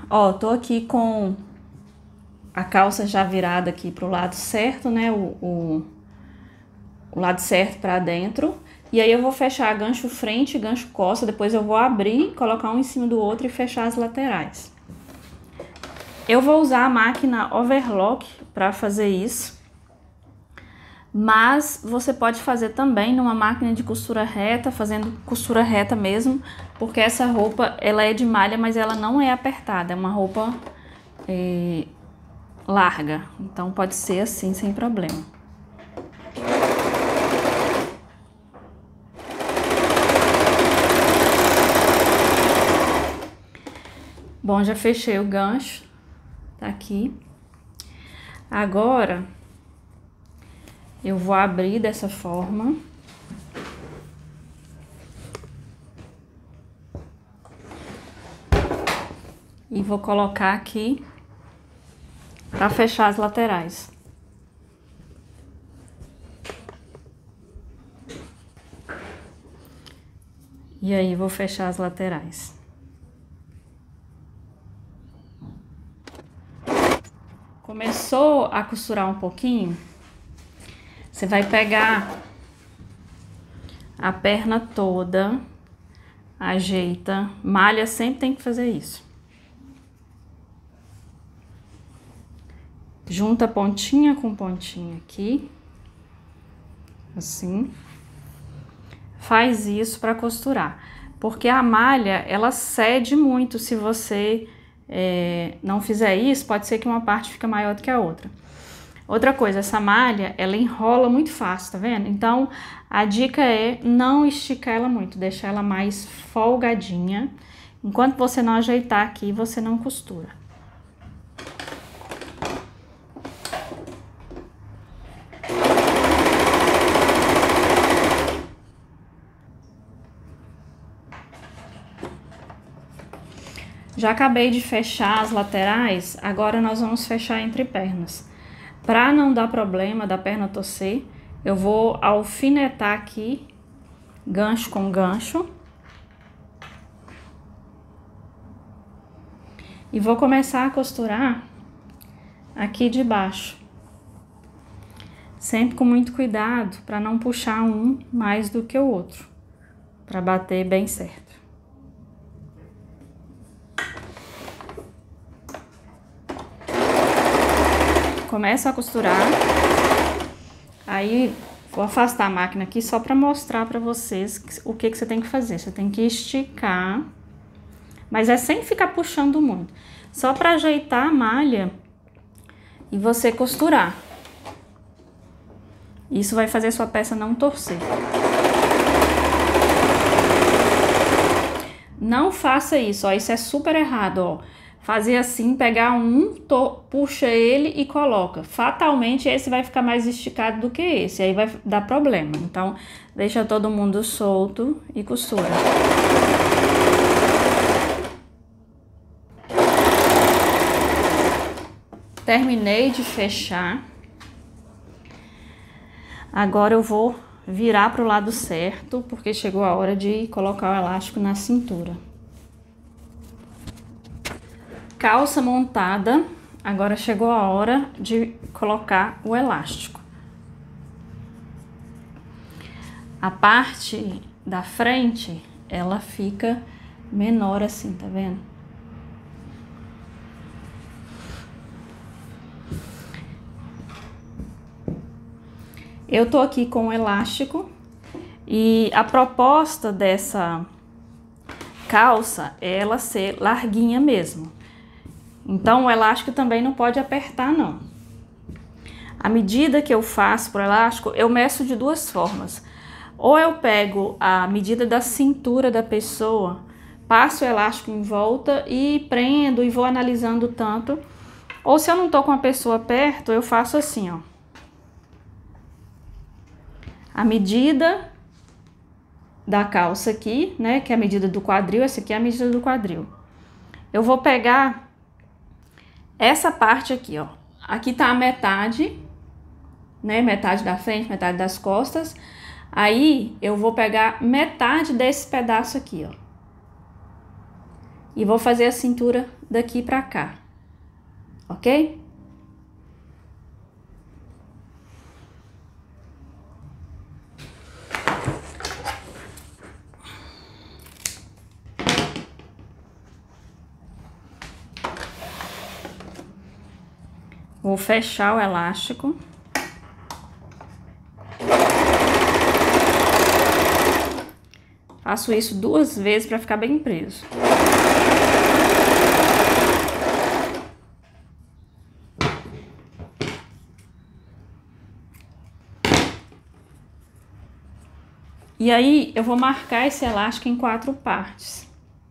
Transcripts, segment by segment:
Ó, tô aqui com a calça já virada aqui pro lado certo, né? O lado certo pra dentro. E aí eu vou fechar gancho frente e gancho costa. Depois eu vou abrir, colocar um em cima do outro e fechar as laterais. Eu vou usar a máquina overlock pra fazer isso. Mas você pode fazer também numa máquina de costura reta, fazendo costura reta mesmo, porque essa roupa ela é de malha, mas ela não é apertada, é uma roupa larga, então pode ser assim sem problema. Bom, já fechei o gancho, tá aqui. Agora eu vou abrir dessa forma. E vou colocar aqui para fechar as laterais. E aí vou fechar as laterais. Começou a costurar um pouquinho, você vai pegar a perna toda, ajeita, malha sempre tem que fazer isso. Junta pontinha com pontinha aqui, assim. Faz isso para costurar, porque a malha, ela cede muito se você não fizer isso, pode ser que uma parte fique maior do que a outra. Outra coisa, essa malha, ela enrola muito fácil, tá vendo? Então, a dica é não esticar ela muito, deixar ela mais folgadinha. Enquanto você não ajeitar aqui, você não costura. Já acabei de fechar as laterais, agora nós vamos fechar entre pernas. Para não dar problema da perna torcer, eu vou alfinetar aqui, gancho com gancho. E vou começar a costurar aqui de baixo. Sempre com muito cuidado para não puxar um mais do que o outro, para bater bem certo. Começo a costurar, aí vou afastar a máquina aqui só para mostrar para vocês o que você tem que fazer. Você tem que esticar, mas é sem ficar puxando muito, só para ajeitar a malha e você costurar. Isso vai fazer sua peça não torcer. Não faça isso, ó, isso é super errado, ó. Fazer assim, pegar um, puxa ele e coloca. Fatalmente esse vai ficar mais esticado do que esse, aí vai dar problema. Então, deixa todo mundo solto e costura. Terminei de fechar. Agora eu vou virar para o lado certo, porque chegou a hora de colocar o elástico na cintura. Calça montada, agora chegou a hora de colocar o elástico. A parte da frente, ela fica menor assim, tá vendo? Eu tô aqui com o elástico e a proposta dessa calça é ela ser larguinha mesmo. Então, o elástico também não pode apertar, não. A medida que eu faço pro elástico, eu meço de duas formas. Ou eu pego a medida da cintura da pessoa, passo o elástico em volta e prendo e vou analisando o tanto. Ou se eu não tô com a pessoa perto, eu faço assim, ó. A medida da calça aqui, né, que é a medida do quadril, essa aqui é a medida do quadril. Eu vou pegar essa parte aqui, ó. Aqui tá a metade, né? Metade da frente, metade das costas. Aí, eu vou pegar metade desse pedaço aqui, ó. e vou fazer a cintura daqui pra cá, ok? Vou fechar o elástico. Faço isso 2 vezes para ficar bem preso. E aí, eu vou marcar esse elástico em 4 partes.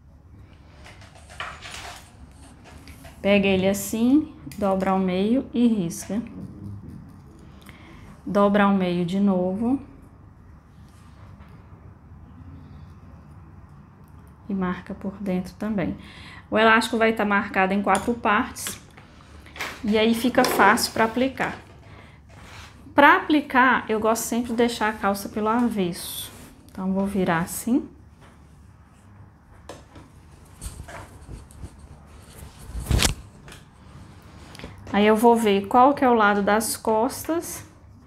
Pega ele assim, dobra ao meio e risca. Dobra ao meio de novo. E marca por dentro também. O elástico vai estar marcado em 4 partes. E aí fica fácil para aplicar. Para aplicar, eu gosto sempre de deixar a calça pelo avesso. Então, vou virar assim. Aí eu vou ver qual que é o lado das costas.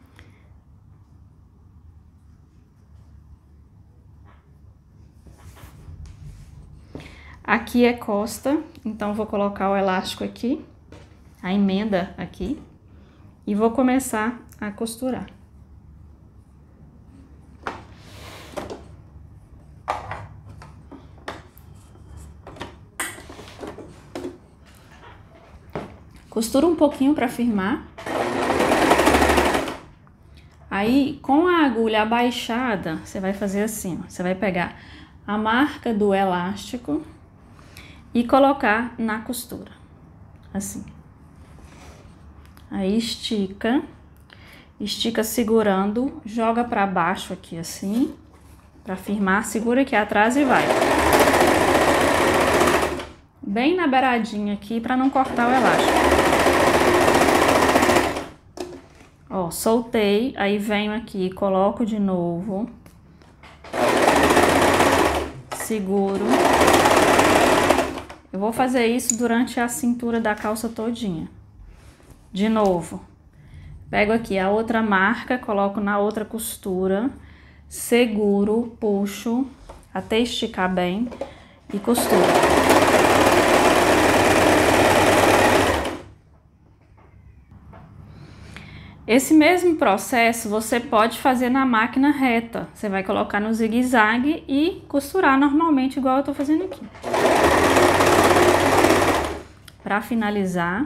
Aqui é costa, então vou colocar o elástico aqui, a emenda aqui, e vou começar a costurar. Costura um pouquinho para firmar. Aí, com a agulha abaixada, você vai fazer assim, ó. Você vai pegar a marca do elástico e colocar na costura, assim. Aí, estica segurando, joga para baixo aqui assim, para firmar, segura aqui atrás e vai. Bem na beiradinha aqui, para não cortar o elástico. Ó, soltei, aí venho aqui, coloco de novo. Seguro. Eu vou fazer isso durante a cintura da calça todinha. De novo. Pego aqui a outra marca, coloco na outra costura. Seguro, puxo, até esticar bem e costuro. Esse mesmo processo você pode fazer na máquina reta. Você vai colocar no zigue-zague e costurar normalmente, igual eu tô fazendo aqui. Para finalizar.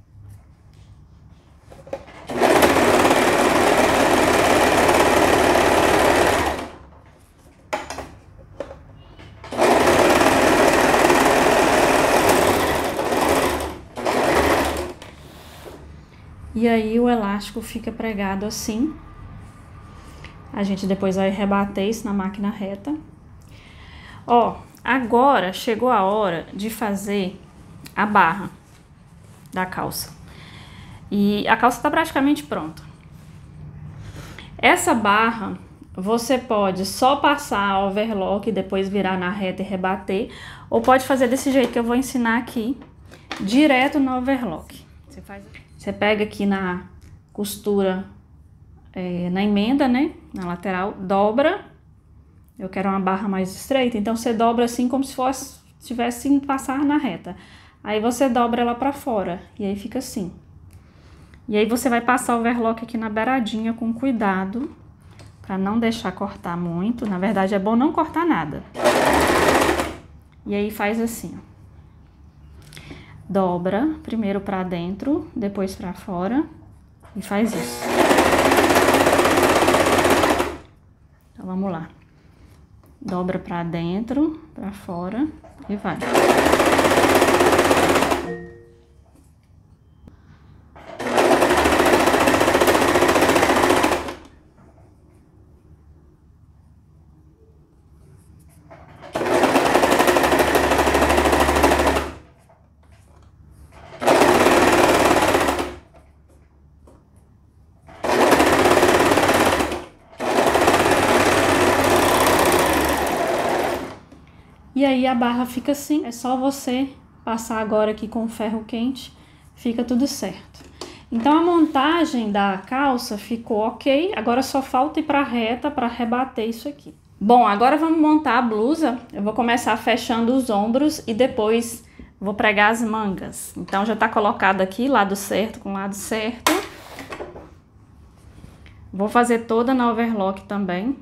E aí o elástico fica pregado assim. A gente depois vai rebater isso na máquina reta. Ó, agora chegou a hora de fazer a barra da calça. E a calça tá praticamente pronta. Essa barra você pode só passar a overlock e depois virar na reta e rebater, ou pode fazer desse jeito que eu vou ensinar aqui, direto no overlock. Você pega aqui na costura, na emenda, né, na lateral, dobra. Eu quero uma barra mais estreita, então você dobra assim como se fosse, tivesse que passar na reta. Aí você dobra ela pra fora, e aí fica assim. E aí você vai passar o overlock aqui na beiradinha com cuidado, pra não deixar cortar muito. Na verdade é bom não cortar nada. E aí faz assim, ó. Dobra, primeiro pra dentro, depois pra fora, e faz isso. Então, vamos lá. Dobra pra dentro, pra fora, e vai. E E aí a barra fica assim, é só você passar agora aqui com o ferro quente, fica tudo certo. Então a montagem da calça ficou ok, agora só falta ir para a reta para rebater isso aqui. Bom, agora vamos montar a blusa. Eu vou começar fechando os ombros e depois vou pregar as mangas. Então já tá colocado aqui, lado certo com lado certo. Vou fazer toda na overlock também.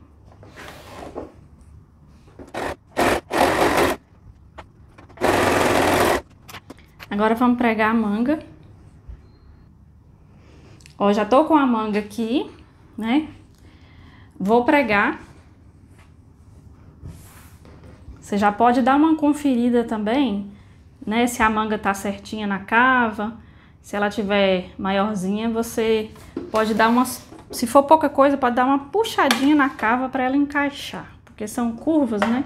Agora vamos pregar a manga. Ó, já tô com a manga aqui, né? Vou pregar. Você já pode dar uma conferida também, né? Se a manga tá certinha na cava. Se ela tiver maiorzinha, você pode dar uma... Se for pouca coisa, pode dar uma puxadinha na cava para ela encaixar. Porque são curvas, né?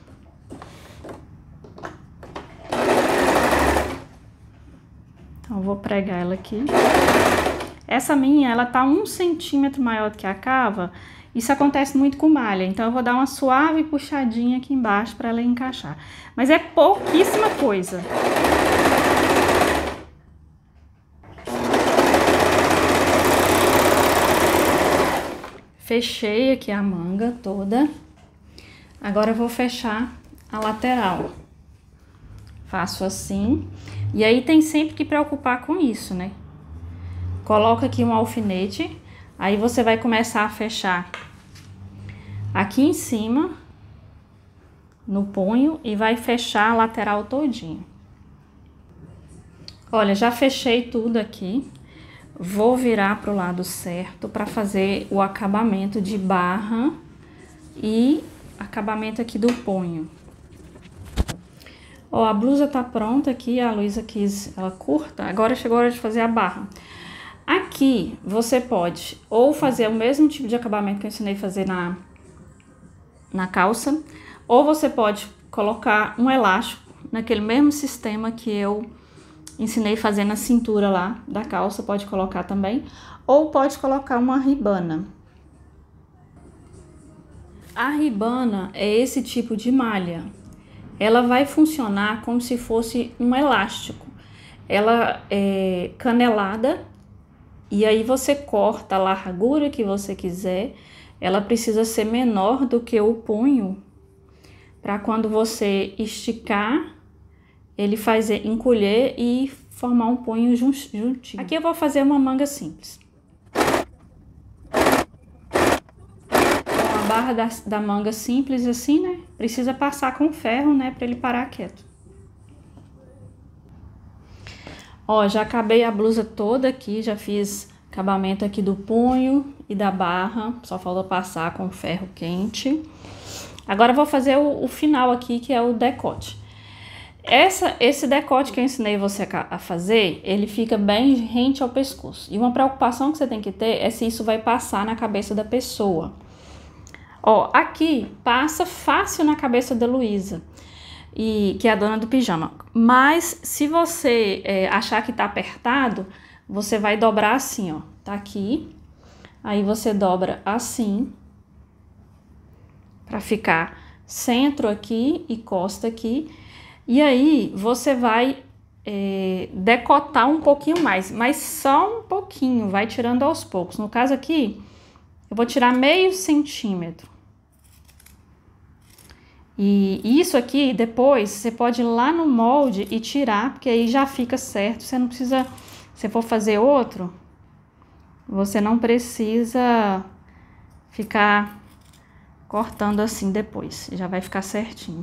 Então, eu vou pregar ela aqui. Essa minha, ela tá 1 centímetro maior do que a cava. Isso acontece muito com malha. Então, eu vou dar uma suave puxadinha aqui embaixo para ela encaixar. Mas é pouquíssima coisa. Fechei aqui a manga toda. Agora eu vou fechar a lateral. Faço assim. E aí tem sempre que preocupar com isso, né? Coloca aqui um alfinete. Aí você vai começar a fechar aqui em cima, no punho, e vai fechar a lateral todinho. Olha, já fechei tudo aqui. Vou virar pro lado certo para fazer o acabamento de barra e acabamento aqui do punho. Ó, a blusa tá pronta aqui, a Luísa quis ela curta, agora chegou a hora de fazer a barra. Aqui você pode ou fazer o mesmo tipo de acabamento que eu ensinei a fazer na calça, ou você pode colocar um elástico naquele mesmo sistema que eu ensinei a fazer na cintura lá da calça, pode colocar também, ou pode colocar uma ribana. A ribana é esse tipo de malha. Ela vai funcionar como se fosse um elástico. Ela é canelada e aí você corta a largura que você quiser. Ela precisa ser menor do que o punho, para quando você esticar, ele fazer encolher e formar um punho juntinho. Aqui eu vou fazer uma manga simples. A barra da manga simples assim, né? Precisa passar com ferro, né? Para ele parar quieto. Ó, já acabei a blusa toda aqui, já fiz acabamento aqui do punho e da barra. Só falta passar com ferro quente. Agora eu vou fazer o final aqui, que é o decote. Esse decote que eu ensinei você a fazer, ele fica bem rente ao pescoço. E uma preocupação que você tem que ter é se isso vai passar na cabeça da pessoa. Ó, aqui passa fácil na cabeça da Luísa, que é a dona do pijama. Mas se você achar que tá apertado, você vai dobrar assim, ó. Tá aqui. Aí você dobra assim, pra ficar centro aqui e costa aqui. E aí, você vai decotar um pouquinho mais, mas só um pouquinho, vai tirando aos poucos. No caso aqui, eu vou tirar meio centímetro. E isso aqui, depois, você pode ir lá no molde e tirar, porque aí já fica certo. Você não precisa, se for fazer outro, você não precisa ficar cortando assim depois. Já vai ficar certinho.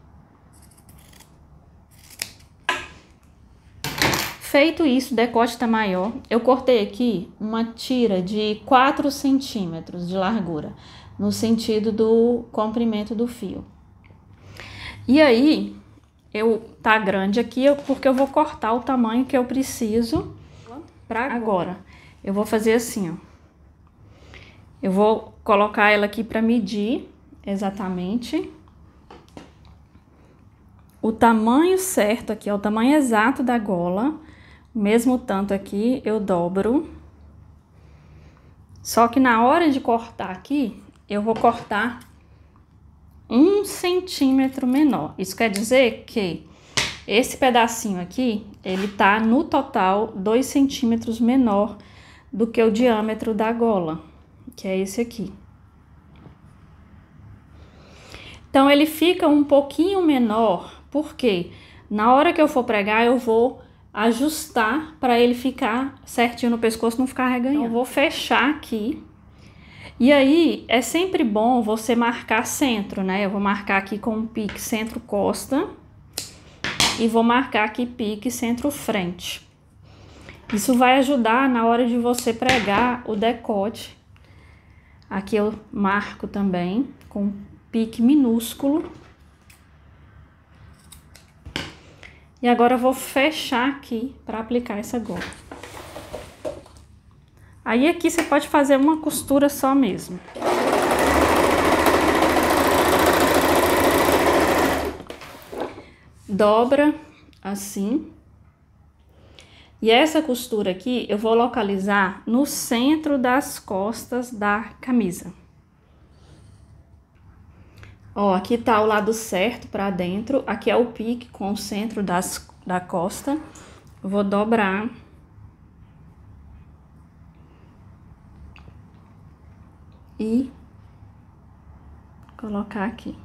Feito isso, o decote tá maior. Eu cortei aqui uma tira de 4 centímetros de largura, no sentido do comprimento do fio. E aí, tá grande aqui, porque eu vou cortar o tamanho que eu preciso pra agora. Eu vou fazer assim, ó. Eu vou colocar ela aqui pra medir exatamente o tamanho certo aqui, ó, o tamanho exato da gola. Mesmo tanto aqui, eu dobro. Só que na hora de cortar aqui, eu vou cortar 1 centímetro menor. Isso quer dizer que esse pedacinho aqui, ele tá no total 2 centímetros menor do que o diâmetro da gola, que é esse aqui. Então, ele fica um pouquinho menor, porque na hora que eu for pregar, eu vou ajustar para ele ficar certinho no pescoço, não ficar arreganhando. Então, eu vou fechar aqui. E aí, é sempre bom você marcar centro, né? Eu vou marcar aqui com um pique centro-costa e vou marcar aqui pique centro-frente. Isso vai ajudar na hora de você pregar o decote. Aqui eu marco também com pique minúsculo. E agora eu vou fechar aqui para aplicar essa gola. Aí aqui você pode fazer uma costura só mesmo. Dobra assim. E essa costura aqui eu vou localizar no centro das costas da camisa. Ó, aqui tá o lado certo para dentro, aqui é o pique com o centro da costa. Eu vou dobrar. E colocar aqui.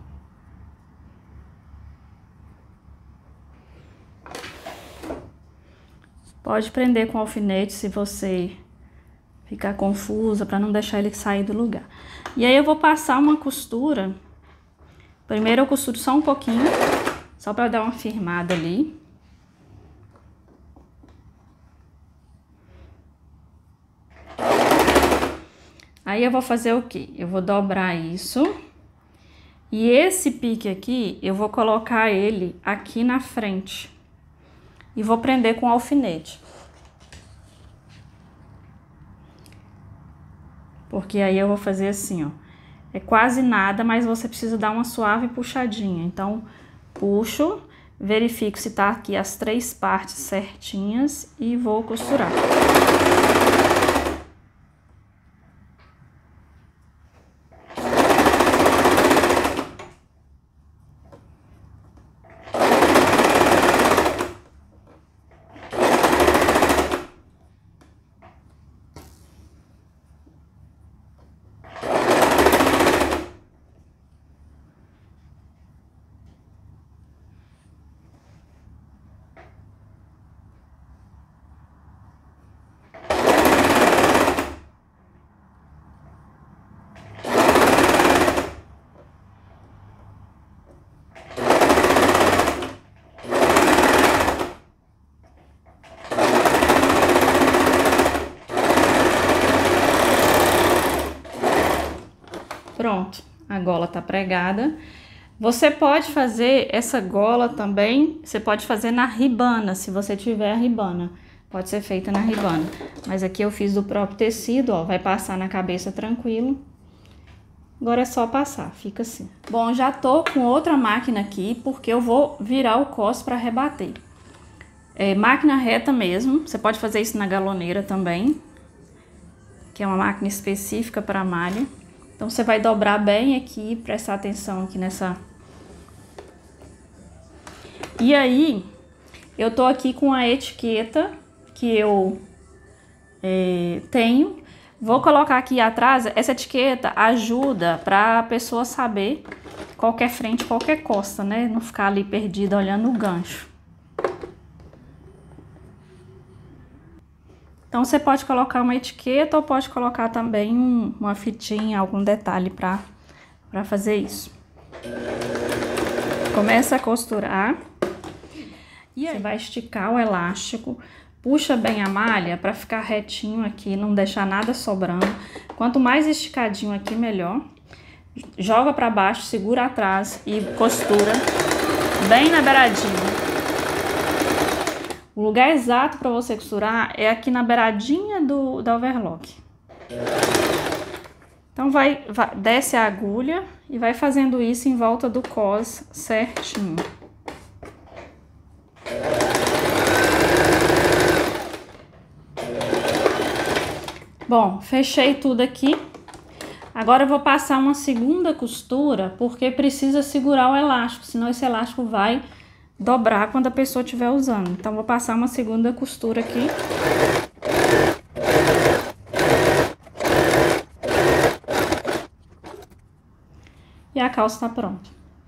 Pode prender com alfinete se você ficar confusa, para não deixar ele sair do lugar. E aí eu vou passar uma costura. Primeiro eu costuro só um pouquinho, só para dar uma firmada ali. Aí eu vou fazer o quê? Eu vou dobrar isso. E esse pique aqui, eu vou colocar ele aqui na frente. E vou prender com alfinete. Porque aí eu vou fazer assim, ó. É quase nada, mas você precisa dar uma suave puxadinha. Então, puxo, verifico se tá aqui as 3 partes certinhas e vou costurar. Pronto, a gola tá pregada. Você pode fazer essa gola também, você pode fazer na ribana, se você tiver a ribana. Pode ser feita na ribana. Mas aqui eu fiz do próprio tecido, ó, vai passar na cabeça tranquilo. Agora é só passar, fica assim. Bom, já tô com outra máquina aqui, porque eu vou virar o cos para rebater. É máquina reta mesmo, você pode fazer isso na galoneira também, que é uma máquina específica para malha. Então, você vai dobrar bem aqui, prestar atenção aqui nessa... E aí, eu tô aqui com a etiqueta que eu tenho. Vou colocar aqui atrás, essa etiqueta ajuda pra pessoa saber qual que é frente, qual que é costa, né? Não ficar ali perdida olhando o gancho. Então, você pode colocar uma etiqueta ou pode colocar também uma fitinha, algum detalhe para fazer isso. Começa a costurar. E aí, você vai esticar o elástico, puxa bem a malha para ficar retinho aqui, não deixar nada sobrando. Quanto mais esticadinho aqui, melhor. Joga para baixo, segura atrás e costura bem na beiradinha. O lugar exato para você costurar é aqui na beiradinha da overlock. Então, desce a agulha e vai fazendo isso em volta do cos certinho. Bom, fechei tudo aqui. Agora eu vou passar uma segunda costura, porque precisa segurar o elástico, senão esse elástico vai dobrar quando a pessoa estiver usando. Então, vou passar uma segunda costura aqui. E a calça tá pronta.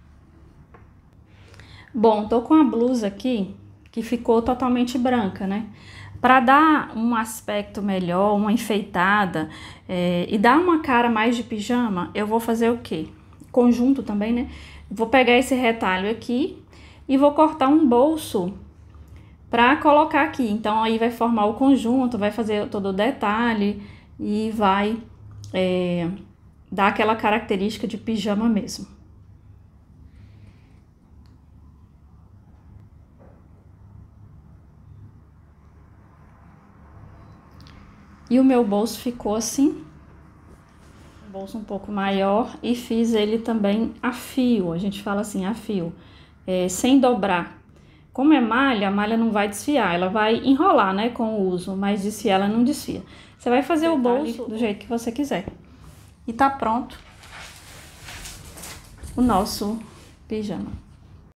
Bom, tô com a blusa aqui, que ficou totalmente branca, né? Para dar um aspecto melhor, uma enfeitada e dar uma cara mais de pijama, eu vou fazer o quê? Conjunto também, né? Vou pegar esse retalho aqui e vou cortar um bolso para colocar aqui. Então, aí vai formar o conjunto, vai fazer todo o detalhe e vai dar aquela característica de pijama mesmo. E o meu bolso ficou assim, um bolso um pouco maior, e fiz ele também a fio, a gente fala assim, a fio, sem dobrar. Como é malha, a malha não vai desfiar, ela vai enrolar, né, com o uso, mas desfiar ela não desfia. Você vai fazer o bolso do jeito que você quiser. E tá pronto o nosso pijama.